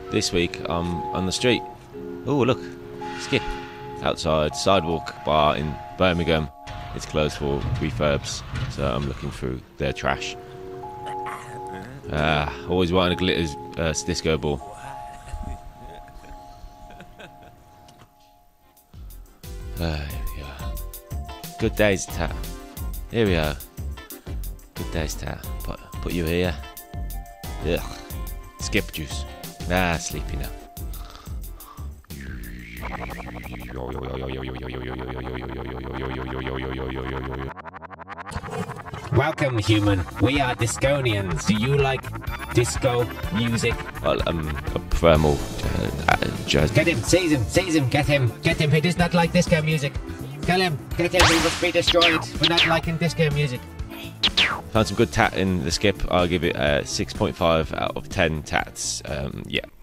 This week I'm on the street. Oh, look, Skip outside Sidewalk Bar in Birmingham. It's closed for refurbs, so I'm looking through their trash. Always wanting a glitters disco ball. Here we are. Good days, Tat. Here we are. Good days, Tat. Put you here. Ugh. Skip juice. Sleepy now. Welcome, human. We are Disconians. Do you like disco music? Well, I prefer more jazz. Get him, seize him, get him. He does not like disco music. Kill him, get him, he must be destroyed for not liking disco music. Found some good tat in the Skip. I'll give it 6.5 out of 10 tats. Yeah.